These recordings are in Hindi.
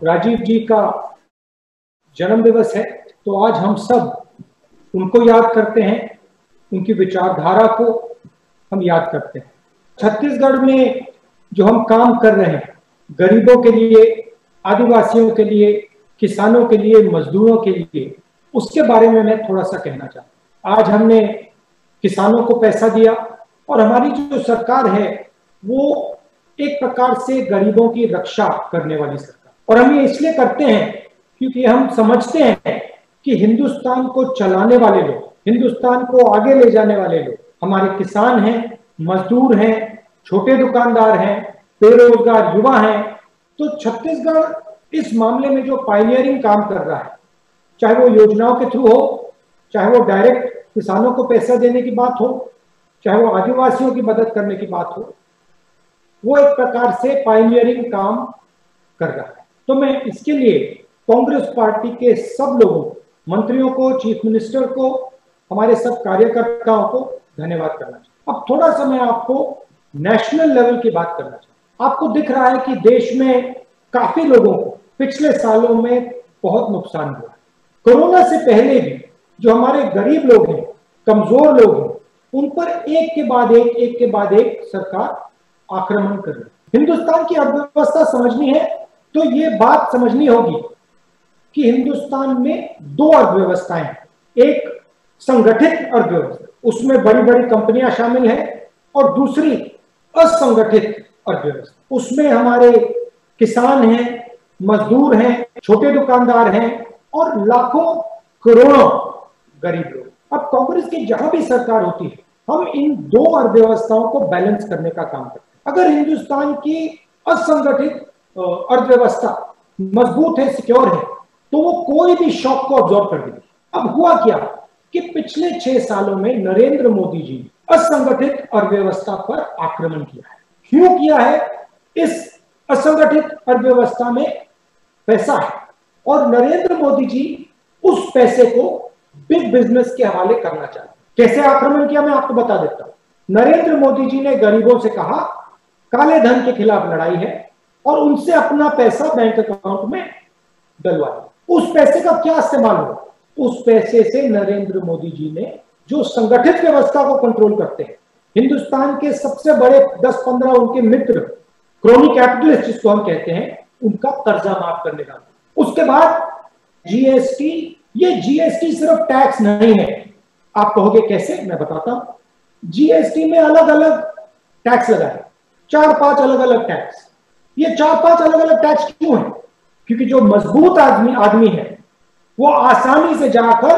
राजीव जी का जन्म दिवस है, तो आज हम सब उनको याद करते हैं, उनकी विचारधारा को हम याद करते हैं। छत्तीसगढ़ में जो हम काम कर रहे हैं, गरीबों के लिए, आदिवासियों के लिए, किसानों के लिए, मजदूरों के लिए, उसके बारे में मैं थोड़ा सा कहना चाहता हूँ। आज हमने किसानों को पैसा दिया और हमारी जो सरकार है वो एक प्रकार से गरीबों की रक्षा करने वाली सरकार, और हम ये इसलिए करते हैं क्योंकि हम समझते हैं कि हिंदुस्तान को चलाने वाले लोग, हिंदुस्तान को आगे ले जाने वाले लोग हमारे किसान हैं, मजदूर हैं, छोटे दुकानदार हैं, बेरोजगार युवा हैं। तो छत्तीसगढ़ इस मामले में जो पायनियरिंग काम कर रहा है, चाहे वो योजनाओं के थ्रू हो, चाहे वो डायरेक्ट किसानों को पैसा देने की बात हो, चाहे वो आदिवासियों की मदद करने की बात हो, वो एक प्रकार से पायनियरिंग काम कर रहा है। तो मैं इसके लिए कांग्रेस पार्टी के सब लोगों, मंत्रियों को, चीफ मिनिस्टर को, हमारे सब कार्यकर्ताओं को धन्यवाद करना चाहता हूं। अब थोड़ा सा मैं आपको नेशनल लेवल की बात करना चाहता हूं। आपको दिख रहा है कि देश में काफी लोगों को पिछले सालों में बहुत नुकसान हुआ है। कोरोना से पहले भी जो हमारे गरीब लोग हैं, कमजोर लोग हैं, उन पर एक के बाद एक सरकार आक्रमण कर रही है। हिंदुस्तान की अर्थव्यवस्था समझनी है तो ये बात समझनी होगी कि हिंदुस्तान में दो अर्थव्यवस्थाएं हैं। एक संगठित अर्थव्यवस्था, उसमें बड़ी बड़ी कंपनियां शामिल हैं, और दूसरी असंगठित अर्थव्यवस्था, उसमें हमारे किसान हैं, मजदूर हैं, छोटे दुकानदार हैं और लाखों करोड़ों गरीब लोग। अब कांग्रेस की जहां भी सरकार होती है, हम इन दो अर्थव्यवस्थाओं को बैलेंस करने का काम करते हैं। अगर हिंदुस्तान की असंगठित अर्थव्यवस्था मजबूत है, सिक्योर है, तो वो कोई भी शॉक को अब्सॉर्ब कर देगी। अब हुआ क्या कि पिछले 6 सालों में नरेंद्र मोदी जी ने असंगठित अर्थव्यवस्था पर आक्रमण किया है। क्यों किया है? इस असंगठित अर्थव्यवस्था में पैसा है और नरेंद्र मोदी जी उस पैसे को बिग बिजनेस के हवाले करना चाहते हैं। कैसे आक्रमण किया मैं आपको बता देता हूं। नरेंद्र मोदी जी ने गरीबों से कहा काले धन के खिलाफ लड़ाई है और उनसे अपना पैसा बैंक अकाउंट में डलवाया। उस पैसे का क्या इस्तेमाल हुआ? उस पैसे से नरेंद्र मोदी जी ने जो संगठित व्यवस्था को कंट्रोल करते हैं, हिंदुस्तान के सबसे बड़े 10-15 उनके मित्र, क्रोनी कैपिटलिस्ट जिसको हम कहते हैं, उनका कर्जा माफ करने का। उसके बाद जीएसटी, ये जीएसटी सिर्फ टैक्स नहीं है। आप कहोगे कैसे? मैं बताता हूं। जीएसटी में अलग अलग टैक्स लगा है, 4-5 अलग अलग टैक्स। ये 4-5 अलग अलग टैक्स क्यों है? क्योंकि जो मजबूत आदमी है वो आसानी से जाकर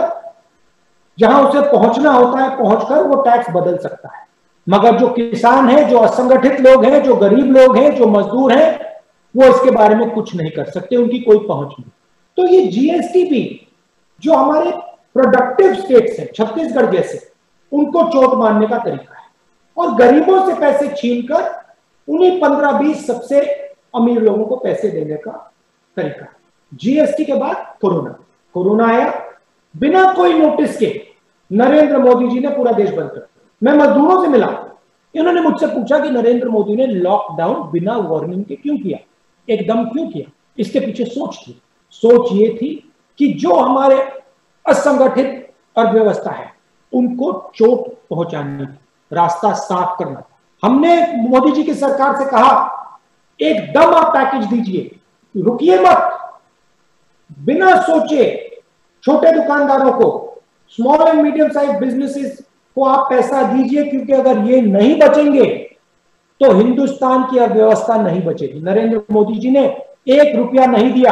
जहां उसे पहुंचना होता है पहुंचकर वो टैक्स बदल सकता है। मगर जो किसान है, जो असंगठित लोग हैं, जो गरीब लोग हैं, जो मजदूर हैं, वो इसके बारे में कुछ नहीं कर सकते, उनकी कोई पहुंच नहीं। तो ये जीएसटी भी जो हमारे प्रोडक्टिव स्टेट्स हैं, छत्तीसगढ़ जैसे, उनको चोट मारने का तरीका है और गरीबों से पैसे छीनकर उन्हीं 15-20 सबसे अमीर लोगों को पैसे देने का तरीका है। जीएसटी के बाद कोरोना आया, बिना कोई नोटिस के नरेंद्र मोदी जी ने पूरा देश बंद कर दिया। मैं मजदूरों से मिला, इन्होंने मुझसे पूछा कि नरेंद्र मोदी ने लॉकडाउन बिना वार्निंग के क्यों किया, एकदम क्यों किया? इसके पीछे सोच ये थी कि जो हमारे असंगठित अर्थव्यवस्था है उनको चोट पहुंचानी, रास्ता साफ करना। हमने मोदी जी की सरकार से कहा एकदम आप पैकेज दीजिए, रुकिए मत, बिना सोचे छोटे दुकानदारों को, small and medium size businesses को आप पैसा दीजिए, क्योंकि अगर ये नहीं बचेंगे तो हिंदुस्तान की अर्थव्यवस्था नहीं बचेगी। नरेंद्र मोदी जी ने 1 रुपया नहीं दिया।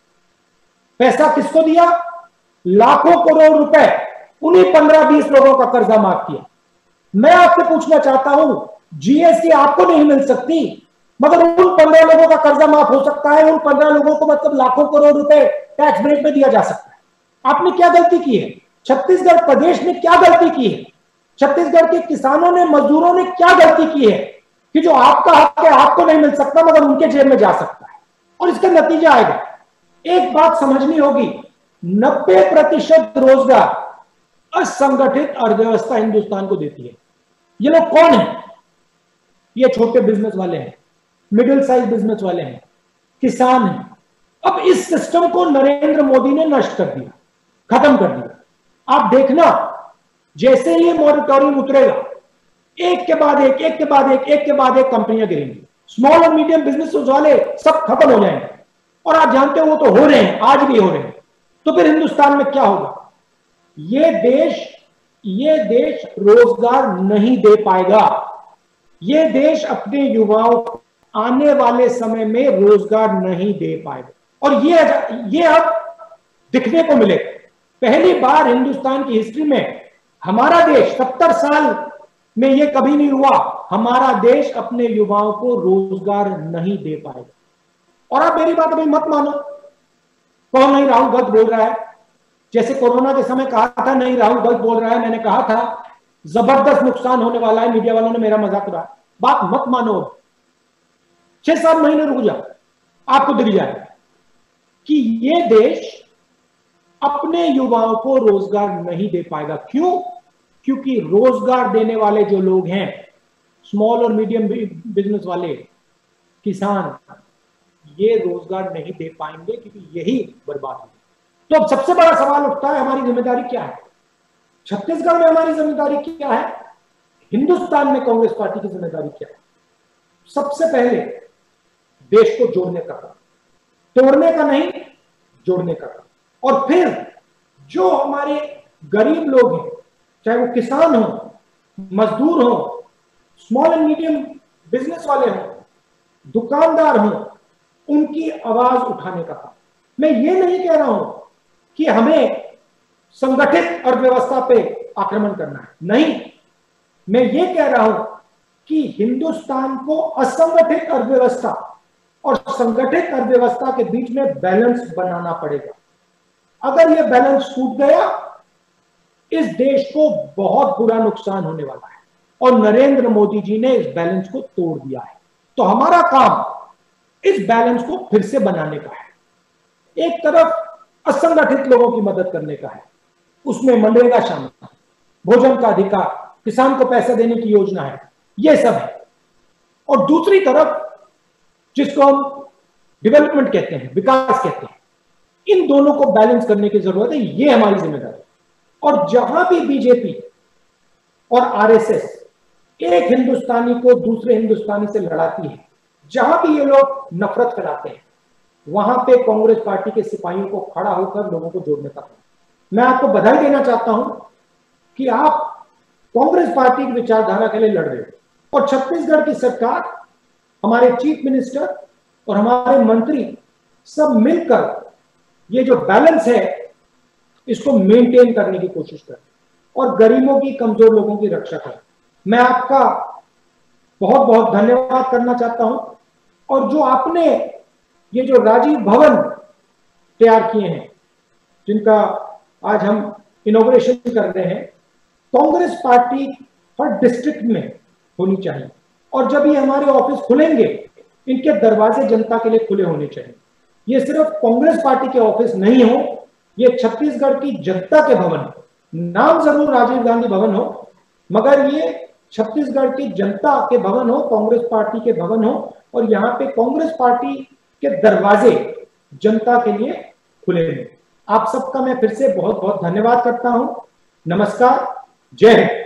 पैसा किसको दिया? लाखों करोड़ रुपए उन्हीं 15-20 लोगों का कर्जा माफ किया। मैं आपसे पूछना चाहता हूं, जीएसटी आपको नहीं मिल सकती मगर उन 15 लोगों का कर्जा माफ हो सकता है, उन 15 लोगों को मतलब लाखों करोड़ रुपए टैक्स ब्रेक में दिया जा सकता है। आपने क्या गलती की है? छत्तीसगढ़ प्रदेश ने क्या गलती की है? छत्तीसगढ़ के किसानों ने, मजदूरों ने क्या गलती की है कि जो आपका हक है आपको नहीं मिल सकता मगर उनके जेब में जा सकता है? और इसका नतीजा आएगा। एक बात समझनी होगी, 90% रोजगार असंगठित अर्थव्यवस्था हिंदुस्तान को देती है। ये लोग कौन है? ये छोटे बिजनेस वाले हैं, मिडिल साइज बिजनेस वाले हैं, किसान हैं, अब इस सिस्टम को नरेंद्र मोदी ने नष्ट कर दिया, खत्म कर दिया। आप देखना, जैसे ही मॉरिटोरियम उतरेगा, एक के बाद एक, एक के बाद एक के बाद एक कंपनियां गिरेंगी। स्मॉल और मीडियम बिजनेस वाले सब खत्म हो जाएंगे, और आप जानते हो वो तो हो रहे हैं, आज भी हो रहे हैं। तो फिर हिंदुस्तान में क्या होगा? ये देश रोजगार नहीं दे पाएगा। ये देश अपने युवाओं को आने वाले समय में रोजगार नहीं दे पाएगा, और ये अब दिखने को मिलेगा। पहली बार हिंदुस्तान की हिस्ट्री में हमारा देश 70 साल में ये कभी नहीं हुआ, हमारा देश अपने युवाओं को रोजगार नहीं दे पाएगा। और आप मेरी बात अभी मत मानो, कौन नहीं राहुल गलत बोल रहा है, जैसे कोरोना के समय कहा था नहीं राहुल गलत बोल रहा है, मैंने कहा था जबरदस्त नुकसान होने वाला है, मीडिया वालों ने मेरा मजाक उड़ाया। बात मत मानो, 6-7 महीने रुक जाओ, आपको दिख जाएगा कि ये देश अपने युवाओं को रोजगार नहीं दे पाएगा। क्यों? क्योंकि रोजगार देने वाले जो लोग हैं, स्मॉल और मीडियम बिजनेस वाले, किसान, ये रोजगार नहीं दे पाएंगे, क्योंकि यही बर्बाद है। तो अब सबसे बड़ा सवाल उठता है, हमारी जिम्मेदारी क्या है? छत्तीसगढ़ में हमारी जिम्मेदारी क्या है? हिंदुस्तान में कांग्रेस पार्टी की जिम्मेदारी क्या है? सबसे पहले देश को जोड़ने का काम, तोड़ने का नहीं, जोड़ने का काम। और फिर जो हमारे गरीब लोग हैं, चाहे वो किसान हो, मजदूर हो, स्मॉल एंड मीडियम बिजनेस वाले हो, दुकानदार हो, उनकी आवाज उठाने का काम। मैं ये नहीं कह रहा हूं कि हमें संगठित अर्थव्यवस्था पे आक्रमण करना है, नहीं, मैं ये कह रहा हूं कि हिंदुस्तान को असंगठित अर्थव्यवस्था और संगठित अर्थव्यवस्था के बीच में बैलेंस बनाना पड़ेगा। अगर यह बैलेंस टूट गया, इस देश को बहुत बुरा नुकसान होने वाला है, और नरेंद्र मोदी जी ने इस बैलेंस को तोड़ दिया है। तो हमारा काम इस बैलेंस को फिर से बनाने का है। एक तरफ असंगठित लोगों की मदद करने का है, उसमें मनरेगा शामिल है, भोजन का अधिकार, किसान को पैसा देने की योजना है, ये सब है। और दूसरी तरफ जिसको हम डेवलपमेंट कहते हैं, विकास कहते हैं, इन दोनों को बैलेंस करने की जरूरत है, ये हमारी जिम्मेदारी। और जहां भी बीजेपी और आरएसएस एक हिंदुस्तानी को दूसरे हिंदुस्तानी से लड़ाती है, जहां भी ये लोग नफरत फैलाते हैं, वहां पे कांग्रेस पार्टी के सिपाहियों को खड़ा होकर लोगों को जोड़ने का काम। मैं आपको बधाई देना चाहता हूं कि आप कांग्रेस पार्टी की विचारधारा के लिए लड़ रहे हो, और छत्तीसगढ़ की सरकार, हमारे चीफ मिनिस्टर और हमारे मंत्री सब मिलकर ये जो बैलेंस है इसको मेंटेन करने की कोशिश करें और गरीबों की, कमजोर लोगों की रक्षा करें। मैं आपका बहुत बहुत धन्यवाद करना चाहता हूं। और जो आपने ये जो राजीव भवन तैयार किए हैं, जिनका आज हम इनॉग्रेशन कर रहे हैं, कांग्रेस पार्टी हर डिस्ट्रिक्ट में होनी चाहिए। और जब ये हमारे ऑफिस खुलेंगे, इनके दरवाजे जनता के लिए खुले होने चाहिए। ये सिर्फ कांग्रेस पार्टी के ऑफिस नहीं हो, ये छत्तीसगढ़ की जनता के भवन हो। नाम जरूर राजीव गांधी भवन हो, मगर ये छत्तीसगढ़ की जनता के भवन हो, कांग्रेस पार्टी के भवन हो, और यहाँ पे कांग्रेस पार्टी के दरवाजे जनता के लिए खुले हैं। आप सबका मैं फिर से बहुत बहुत धन्यवाद करता हूं। नमस्कार, जय हिंद।